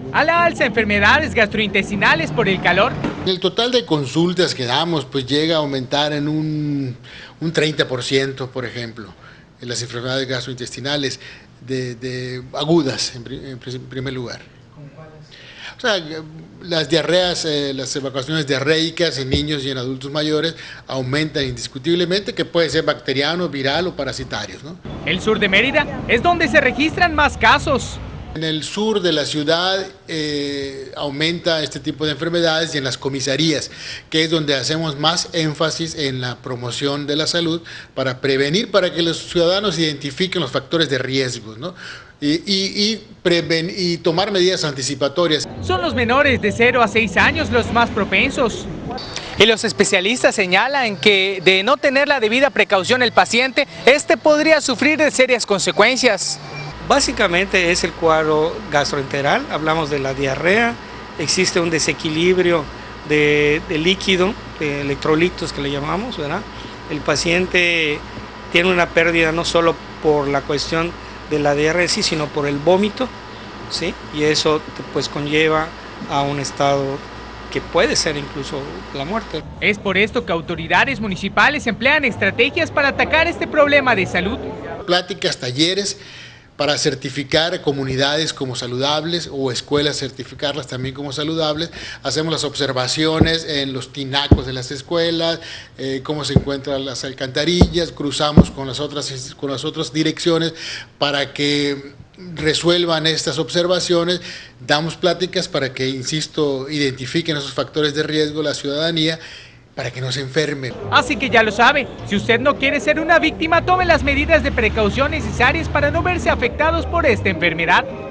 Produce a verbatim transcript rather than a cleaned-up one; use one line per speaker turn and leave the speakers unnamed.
A la alza enfermedades gastrointestinales por el calor.
El total de consultas que damos pues llega a aumentar en un, un treinta por ciento, por ejemplo, en las enfermedades gastrointestinales de, de agudas en, en primer lugar. O sea, las diarreas, eh, las evacuaciones diarreicas en niños y en adultos mayores aumentan indiscutiblemente, que puede ser bacteriano, viral o parasitarios, ¿no?
El sur de Mérida es donde se registran más casos.
En el sur de la ciudad eh, aumenta este tipo de enfermedades y en las comisarías, que es donde hacemos más énfasis en la promoción de la salud para prevenir, para que los ciudadanos identifiquen los factores de riesgo, ¿no? Y, y, y, preven, y tomar medidas anticipatorias.
Son los menores de cero a seis años los más propensos. Y los especialistas señalan que de no tener la debida precaución el paciente, este podría sufrir de serias consecuencias.
Básicamente es el cuadro gastroenteral, hablamos de la diarrea, existe un desequilibrio de, de líquido, de electrolitos que le llamamos, ¿verdad? El paciente tiene una pérdida no solo por la cuestión de la diarrea sí, sino por el vómito, ¿sí? Y eso pues conlleva a un estado que puede ser incluso la muerte.
Es por esto que autoridades municipales emplean estrategias para atacar este problema de salud.
Pláticas, talleres, para certificar comunidades como saludables o escuelas certificarlas también como saludables. Hacemos las observaciones en los tinacos de las escuelas, eh, cómo se encuentran las alcantarillas, cruzamos con las otras, con las otras direcciones para que resuelvan estas observaciones, damos pláticas para que, insisto, identifiquen esos factores de riesgo la ciudadanía, para que no se enfermen.
Así que ya lo sabe, si usted no quiere ser una víctima, tome las medidas de precaución necesarias para no verse afectados por esta enfermedad.